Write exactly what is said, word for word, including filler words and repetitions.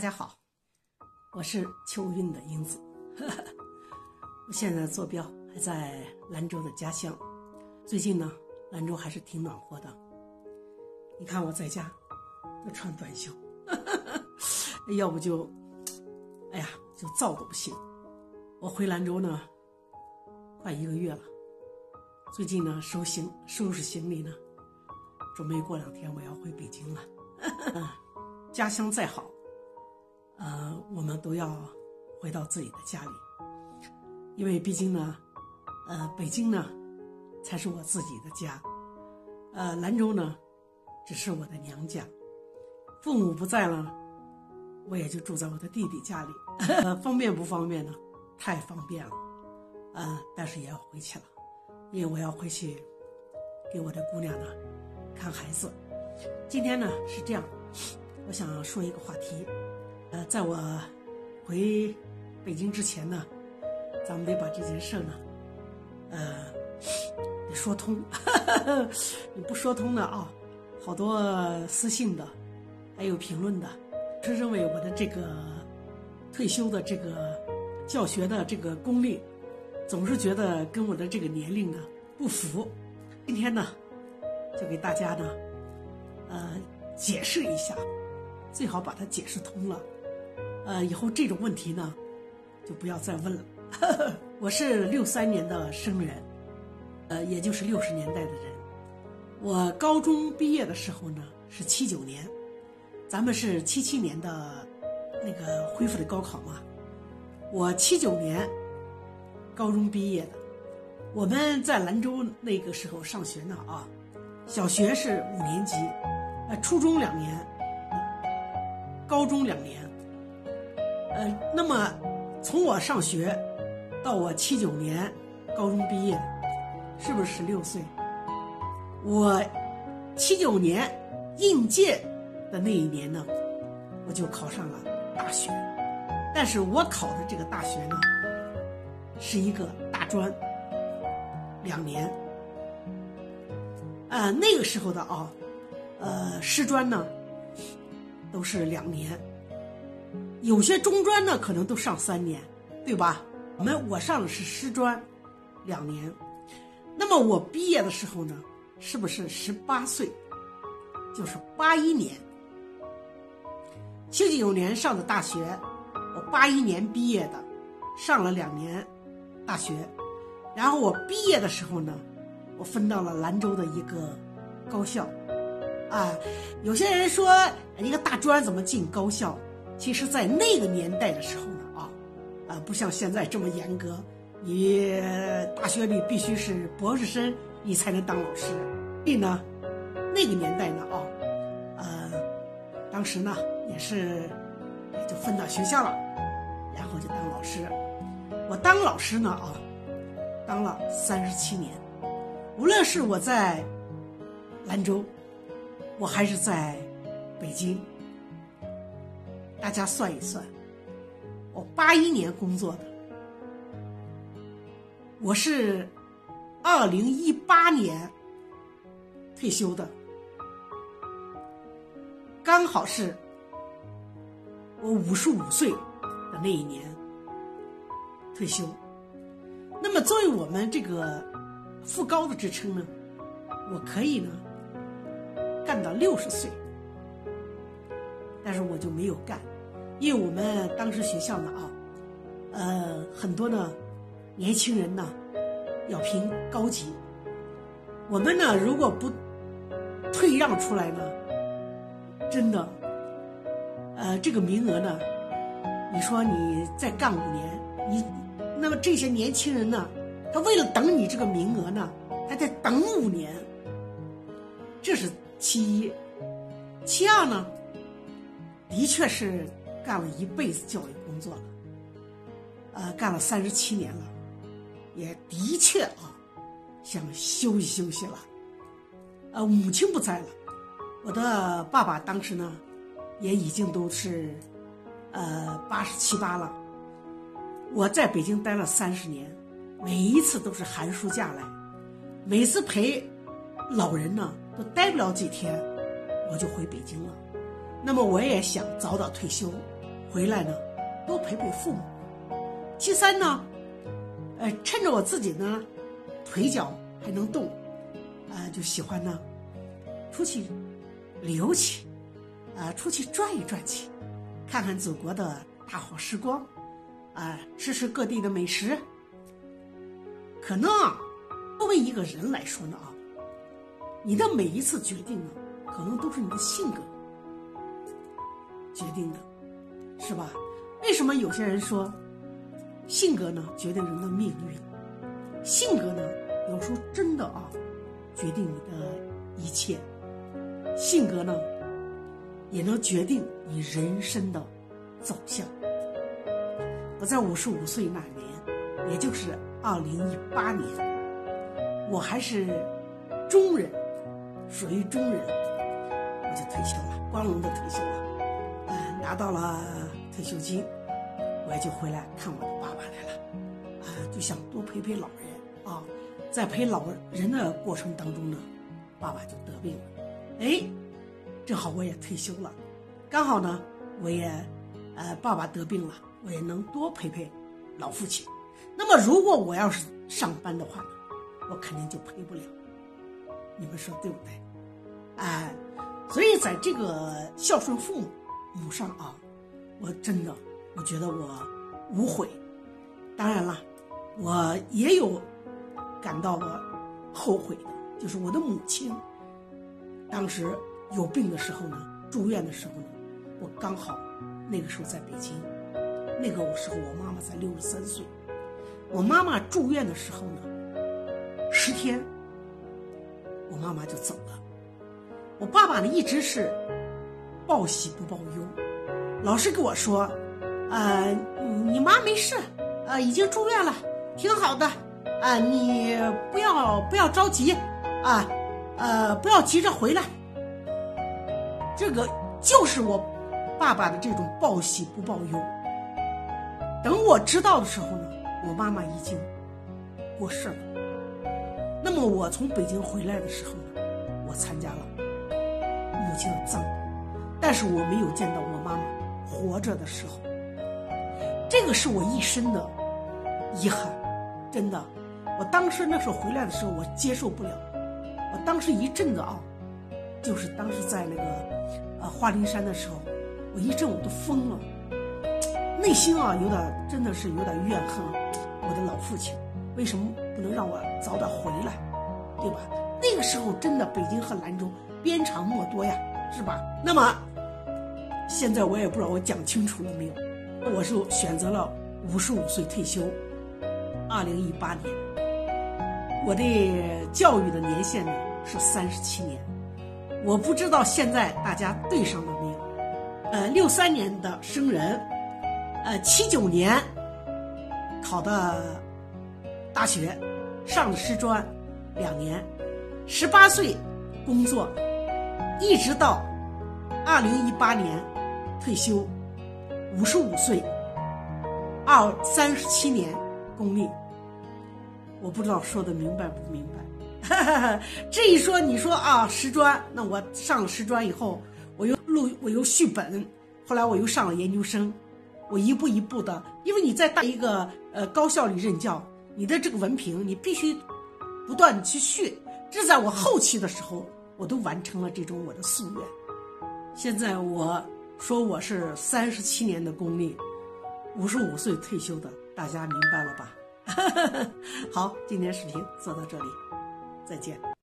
家好，我是秋韵的英子。我现在坐标还在兰州的家乡，最近呢，兰州还是挺暖和的。你看我在家都穿短袖，要不就，哎呀，就燥得不行。我回兰州呢，快一个月了。最近呢，收行收拾行李呢，准备过两天我要回北京了。家乡再好，呃，我们都要回到自己的家里，因为毕竟呢，呃，北京呢才是我自己的家，呃，兰州呢只是我的娘家。父母不在了，我也就住在我的弟弟家里。呃，方便不方便呢？太方便了，呃，但是也要回去了，因为我要回去给我的姑娘呢看孩子。今天呢是这样，我想说一个话题，呃，在我回北京之前呢，咱们得把这件事呢，呃，得说通。你不说通的啊，好多私信的，还有评论的，是认为我的这个退休的这个教学的这个功力，总是觉得跟我的这个年龄呢不符。今天呢，就给大家呢，呃，解释一下，最好把它解释通了。呃，以后这种问题呢，就不要再问了。我是六三年的生人，呃，也就是六十年代的人。我高中毕业的时候呢是七九年，咱们是七七年的那个恢复的高考嘛。我七九年高中毕业的。我们在兰州那个时候上学呢啊，小学是五年级，呃，初中两年，高中两年。呃，那么从我上学到我七九年高中毕业，是不是十六岁？我七九年应届的那一年呢，我就考上了大学。但是我考的这个大学呢，是一个大专，两年。啊、呃，那个时候的啊，呃，师专呢都是两年，有些中专呢可能都上三年，对吧？我们我上的是师专，两年。那么我毕业的时候呢，是不是十八岁？就是八一年，七九年上的大学。我八一年毕业的，上了两年大学，然后我毕业的时候呢，我分到了兰州的一个高校。啊，有些人说一个大专怎么进高校？其实在那个年代的时候呢，啊，啊，不像现在这么严格，你大学里必须是博士生，你才能当老师。所以呢，那个年代呢，啊，呃，当时呢也是也就分到学校了。然后就当老师，我当老师呢啊，当了三十七年。无论是我在兰州，我还是在北京，大家算一算，我八一年工作的，我是二零一八年退休的，刚好是我五十五岁。那一年退休。那么作为我们这个副高的职称呢，我可以呢干到六十岁，但是我就没有干，因为我们当时学校呢啊，呃，很多的年轻人呢要评高级，我们呢如果不退让出来呢，真的，呃，这个名额呢。你说你再干五年，你那么这些年轻人呢，他为了等你这个名额呢，他得等五年，这是其一。其二呢，的确是干了一辈子教育工作了，呃，干了三十七年了，也的确啊，想休息休息了。呃，母亲不在了，我的爸爸当时呢，也已经都是。呃，八十七八了。我在北京待了三十年，每一次都是寒暑假来，每次陪老人呢都待不了几天，我就回北京了。那么我也想早早退休， 回来呢多陪陪父母。其三呢，呃，趁着我自己呢腿脚还能动，呃，就喜欢呢出去旅游去，啊、呃，出去转一转去，看看祖国的大好时光，啊、呃，吃吃各地的美食。可能啊，作为一个人来说呢啊，你的每一次决定呢，可能都是你的性格决定的，是吧？为什么有些人说性格呢决定人的命运？性格呢有时候真的啊决定你的一切，性格呢也能决定你人生的走向。我在五十五岁那年，也就是二零一八年，我还是中人，属于中人，我就退休了，光荣的退休了，呃，拿到了退休金，我也就回来看我的爸爸来了，啊、呃，就想多陪陪老人啊。在陪老人的过程当中呢，爸爸就得病了，哎，正好我也退休了，刚好呢，我也，呃，爸爸得病了，我也能多陪陪老父亲。那么如果我要是上班的话呢，我肯定就陪不了，你们说对不对？哎，所以在这个孝顺父母母上啊，我真的我觉得我无悔。当然了，我也有感到我后悔的，就是我的母亲当时有病的时候呢，住院的时候呢，我刚好那个时候在北京，那个时候我妈妈才六十三岁，我妈妈住院的时候呢，十天我妈妈就走了。我爸爸呢一直是报喜不报忧，老是跟我说，呃，你妈没事，呃，已经住院了，挺好的，啊、呃，你不要不要着急，啊，呃，不要急着回来。这个就是我爸爸的这种报喜不报忧。等我知道的时候呢，我妈妈已经过世了。那么我从北京回来的时候呢，我参加了母亲的葬礼，但是我没有见到我妈妈活着的时候，这个是我一生的遗憾，真的。我当时那时候回来的时候，我接受不了。我当时一阵子啊，就是当时在那个呃华林山的时候，我一阵我都疯了，内心啊有点真的是有点怨恨我的老父亲，为什么不能让我早点回来，对吧？那个时候真的北京和兰州鞭长莫多呀，是吧？那么现在我也不知道我讲清楚了没有，我是选择了五十五岁退休，二零一八年，我的教育的年限呢是三十七年，我不知道现在大家对上了没有？呃，六三年的生人，呃，七九年考的大学，上了师专两年，十八岁工作，一直到二零一八年退休，五十五岁，二三十七年功力。我不知道说的明白不明白？这一说，你说啊，师专，那我上了师专以后，我又录，我又续本，后来我又上了研究生，我一步一步的，因为你在大一个呃高校里任教，你的这个文凭你必须不断的去续，这在我后期的时候，我都完成了这种我的夙愿。现在我说我是三十七年的功力，五十五岁退休的，大家明白了吧？好，今天视频做到这里，再见。